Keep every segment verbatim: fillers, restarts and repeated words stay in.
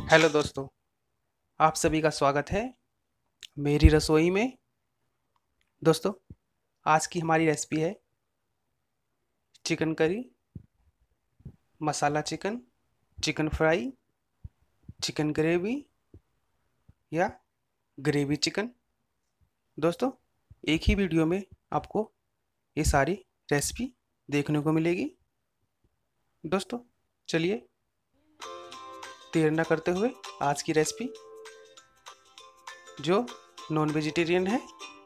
Hello दोस्तों, आप सभी का स्वागत है मेरी रसोई में। दोस्तों, आज की हमारी रेसिपी है chicken curry, masala chicken, chicken fry, chicken gravy या ग्रेवी चिकन। दोस्तों, एक ही वीडियो में आपको ये सारी रेसिपी देखने को मिलेगी। दोस्तों, चलिए देर न करते हुए आज की रेसिपी, जो नॉन वेजिटेरियन है,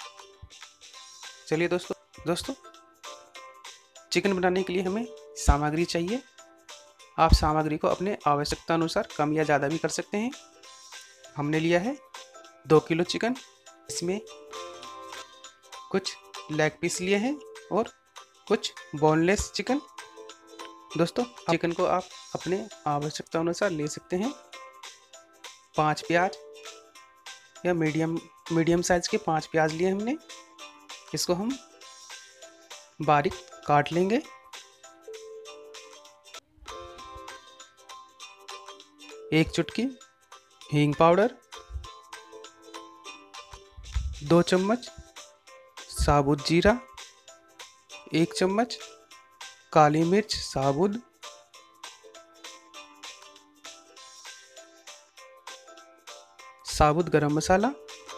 चलिए दोस्तों दोस्तों चिकन बनाने के लिए हमें सामग्री चाहिए। आप सामग्री को अपने आवश्यकता अनुसार कम या ज़्यादा भी कर सकते हैं। हमने लिया है दो किलो चिकन। इसमें कुछ लेग पीस लिए हैं और कुछ बोनलेस चिकन। दोस्तों, चिकन को आप अपने आवश्यकता अनुसार ले सकते हैं। पाँच प्याज या मीडियम मीडियम साइज के पाँच प्याज लिए हमने। इसको हम बारीक काट लेंगे। एक चुटकी हींग पाउडर, दो चम्मच साबुत जीरा, एक चम्मच काली मिर्च साबुत, साबुत गरम मसाला,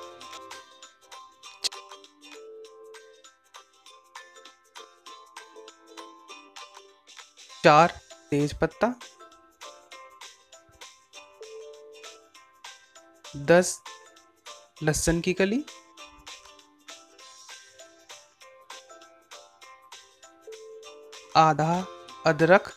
चार तेज पत्ता, दस लहसुन की कली, आधा अदरक।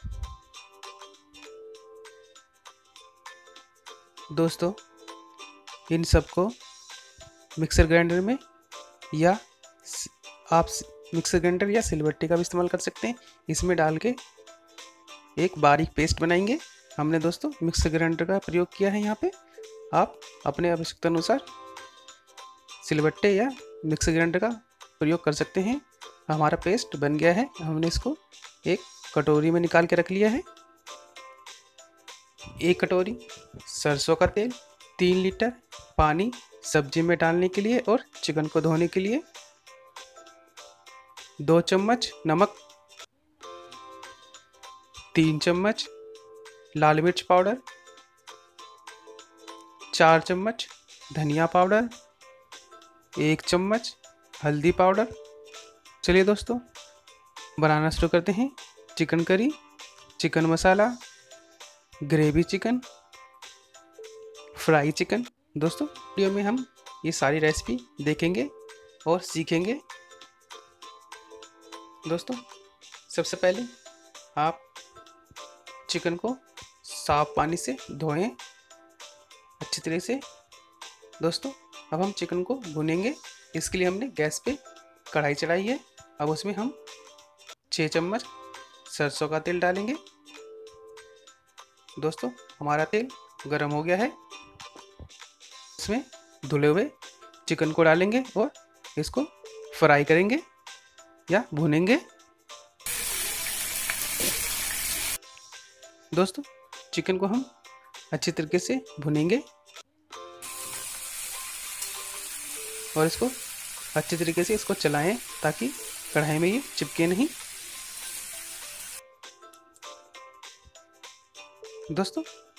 दोस्तों, इन सबको मिक्सर ग्राइंडर में या आप मिक्सर ग्राइंडर या सिलबट्टे का भी इस्तेमाल कर सकते हैं, इसमें डाल के एक बारीक पेस्ट बनाएंगे। हमने दोस्तों मिक्सर ग्राइंडर का प्रयोग किया है यहाँ पे। आप अपने आवश्यकता अनुसार सिलबट्टे या मिक्सर ग्राइंडर का प्रयोग कर सकते हैं। हमारा पेस्ट बन गया है। हमने इसको एक कटोरी में निकाल के रख लिया है। एक कटोरी सरसों का तेल, तीन लीटर पानी सब्जी में डालने के लिए और चिकन को धोने के लिए, दो चम्मच नमक, तीन चम्मच लाल मिर्च पाउडर, चार चम्मच धनिया पाउडर, एक चम्मच हल्दी पाउडर। चलिए दोस्तों, बनाना शुरू करते हैं। Chicken curry, chicken masala, gravy chicken, fry chicken. दोस्तों, वीडियो में हम ये सारी रेसिपी देखेंगे और सीखेंगे। दोस्तों, सबसे पहले आप चिकन को साफ पानी से धोएं अच्छी तरह से। दोस्तों, अब हम चिकन को भुनेंगे। इसके लिए हमने गैस पे कढ़ाई चढ़ाई है। अब उसमें हम छः चम्मच सरसों का तेल डालेंगे। दोस्तों, हमारा तेल गरम हो गया है। इसमें धुले हुए चिकन को डालेंगे और इसको फ्राई करेंगे या भुनेंगे। दोस्तों, चिकन को हम अच्छी तरीके से भुनेंगे और इसको अच्छी तरीके से इसको चलाएं ताकि कढ़ाई में ये चिपके नहीं। दोस्तों,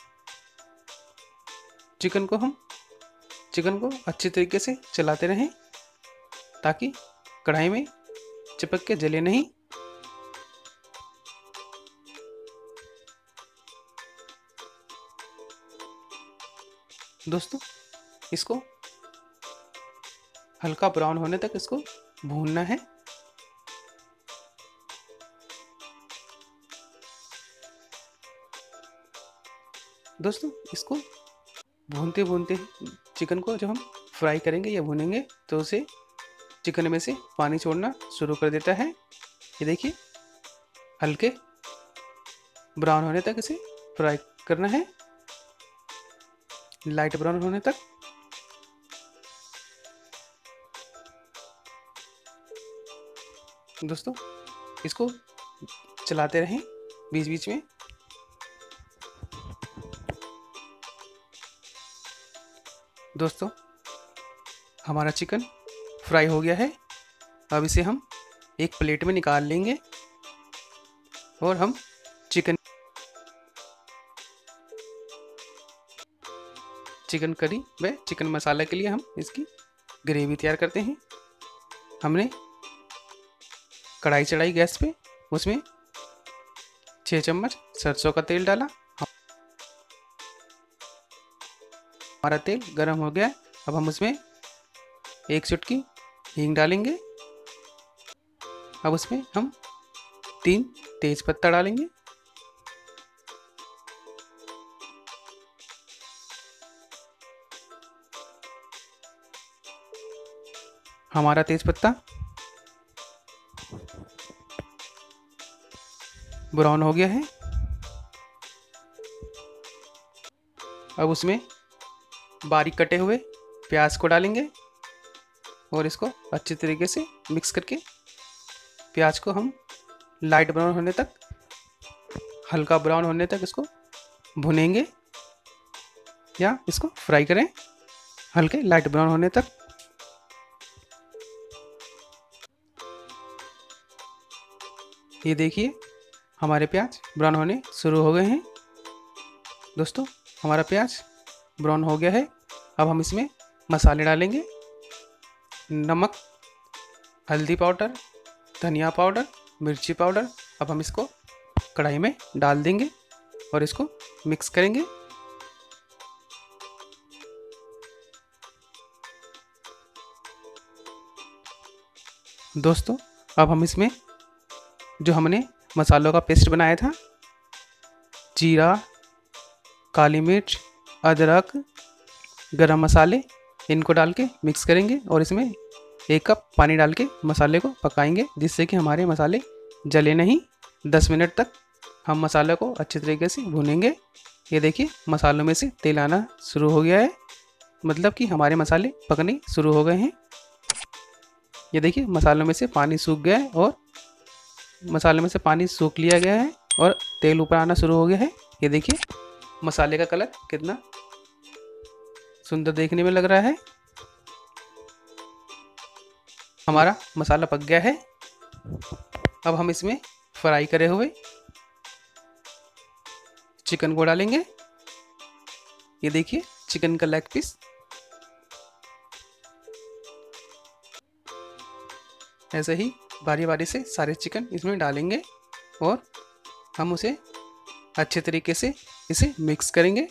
चिकन को हम चिकन को अच्छी तरीके से चलाते रहें ताकि कढ़ाई में चिपक के जले नहीं। दोस्तों, इसको हल्का ब्राउन होने तक इसको भूनना है। दोस्तों, इसको भूनते भूनते चिकन को जब हम फ्राई करेंगे या भूनेंगे तो उसे चिकन में से पानी छोड़ना शुरू कर देता है। ये देखिए, हल्के ब्राउन होने तक इसे फ्राई करना है, लाइट ब्राउन होने तक। दोस्तों, इसको चलाते रहें बीच बीच में। दोस्तों हमारा चिकन फ्राई हो गया है। अब इसे हम एक प्लेट में निकाल लेंगे और हम चिकन चिकन करी व चिकन मसाला के लिए हम इसकी ग्रेवी तैयार करते हैं। हमने कढ़ाई चढ़ाई गैस पे, उसमें छः चम्मच सरसों का तेल डाला। हमारा तेल गर्म हो गया है। अब हम उसमें एक चुटकी हींग डालेंगे। अब उसमें हम तीन तेज पत्ता डालेंगे। हमारा तेज पत्ता ब्राउन हो गया है। अब उसमें बारीक कटे हुए प्याज को डालेंगे और इसको अच्छे तरीके से मिक्स करके प्याज को हम लाइट ब्राउन होने तक, हल्का ब्राउन होने तक इसको भुनेंगे या इसको फ्राई करें हल्के लाइट ब्राउन होने तक। ये देखिए हमारे प्याज ब्राउन होने शुरू हो गए हैं। दोस्तों हमारा प्याज ब्राउन हो गया है। अब हम इसमें मसाले डालेंगे। नमक, हल्दी पाउडर, धनिया पाउडर, मिर्ची पाउडर। अब हम इसको कढ़ाई में डाल देंगे और इसको मिक्स करेंगे। दोस्तों अब हम इसमें जो हमने मसालों का पेस्ट बनाया था, जीरा, काली मिर्च, अदरक, गरम मसाले, इनको डाल के मिक्स करेंगे और इसमें एक कप पानी डाल के मसाले को पकाएंगे, जिससे कि हमारे मसाले जले नहीं। दस मिनट तक हम मसाले को अच्छे तरीके से भूनेंगे। ये देखिए मसालों में से तेल आना शुरू हो गया है, मतलब कि हमारे मसाले पकने शुरू हो गए हैं। ये देखिए मसालों में से पानी सूख गया है और मसाले में से पानी सूख लिया गया है और तेल ऊपर आना शुरू हो गया है। ये देखिए मसाले का कलर कितना सुंदर देखने में लग रहा है। हमारा मसाला पक गया है। अब हम इसमें फ्राई करे हुए चिकन को डालेंगे। ये देखिए चिकन का लेग पीस। ऐसे ही बारी बारी से सारे चिकन इसमें डालेंगे और हम उसे अच्छे तरीके से इसे मिक्स करेंगे।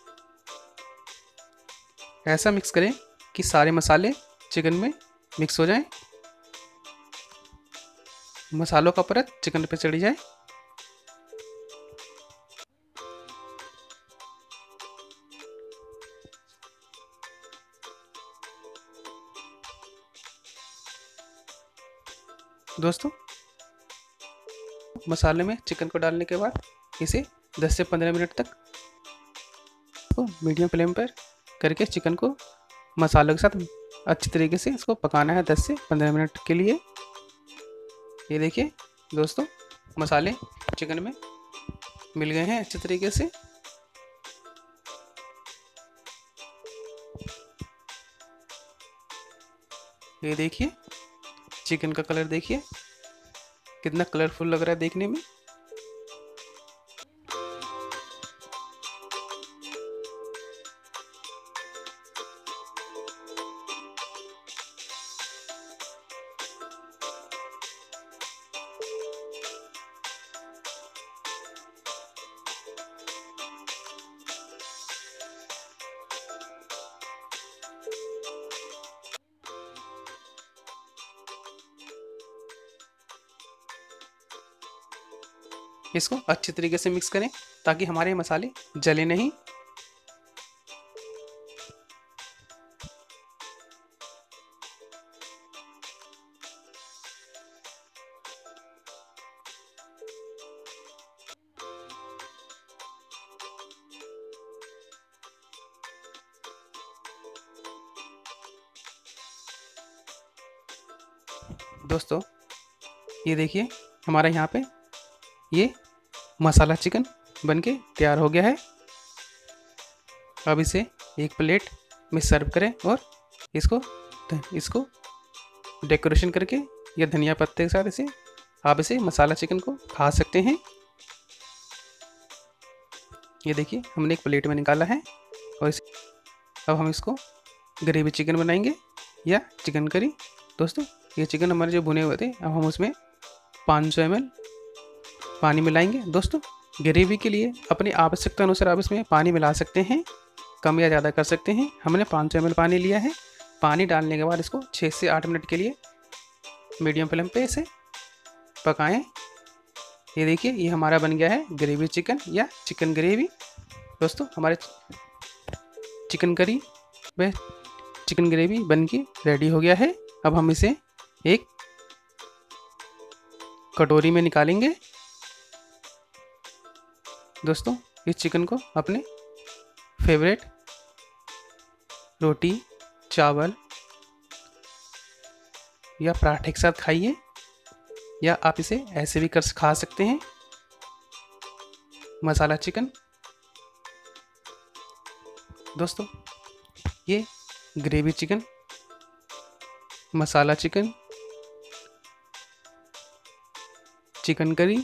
ऐसा मिक्स करें कि सारे मसाले चिकन में मिक्स हो जाएं, मसालों का परत चिकन पे चढ़ी जाए। दोस्तों मसाले में चिकन को डालने के बाद इसे दस से पंद्रह मिनट तक तो मीडियम फ्लेम पर करके चिकन को मसालों के साथ अच्छी तरीके से इसको पकाना है दस से पंद्रह मिनट के लिए। ये देखिए दोस्तों मसाले चिकन में मिल गए हैं अच्छे तरीके से। ये देखिए चिकन का कलर देखिए कितना कलरफुल लग रहा है देखने में। इसको अच्छे तरीके से मिक्स करें ताकि हमारे मसाले जले नहीं। दोस्तों ये देखिए हमारा यहाँ पे ये मसाला चिकन बनके तैयार हो गया है। अब इसे एक प्लेट में सर्व करें और इसको इसको डेकोरेशन करके या धनिया पत्ते के साथ इसे आप इसे मसाला चिकन को खा सकते हैं। ये देखिए हमने एक प्लेट में निकाला है और इस अब हम इसको ग्रेवी चिकन बनाएंगे या चिकन करी। दोस्तों ये चिकन हमारे जो भुने हुए थे, अब हम उसमें पाँच सौ एम एल पानी मिलाएंगे। दोस्तों ग्रेवी के लिए अपनी आवश्यकता अनुसार आप इसमें पानी मिला सकते हैं, कम या ज़्यादा कर सकते हैं। हमने पाँच सौ एम एल पानी लिया है। पानी डालने के बाद इसको छः से आठ मिनट के लिए मीडियम फ्लेम पे इसे पकाएं। ये देखिए ये हमारा बन गया है ग्रेवी चिकन या चिकन ग्रेवी। दोस्तों हमारे चिकन करी व चिकन ग्रेवी बन के रेडी हो गया है। अब हम इसे एक कटोरी में निकालेंगे। दोस्तों इस चिकन को अपने फेवरेट रोटी, चावल या पराठे के साथ खाइए, या आप इसे ऐसे भी कर खा सकते हैं। मसाला चिकन। दोस्तों ये gravy chicken, masala chicken, chicken curry.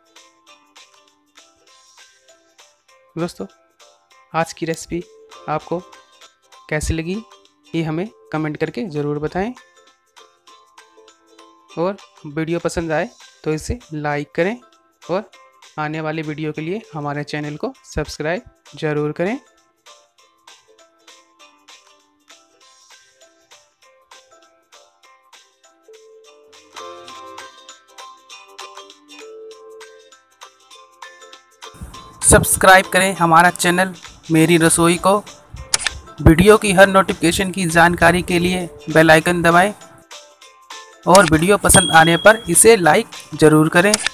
दोस्तों आज की रेसिपी आपको कैसी लगी ये हमें कमेंट करके ज़रूर बताएं, और वीडियो पसंद आए तो इसे लाइक करें और आने वाले वीडियो के लिए हमारे चैनल को सब्सक्राइब ज़रूर करें। सब्सक्राइब करें हमारा चैनल मेरी रसोई को। वीडियो की हर नोटिफिकेशन की जानकारी के लिए बेल आइकन दबाएं और वीडियो पसंद आने पर इसे लाइक ज़रूर करें।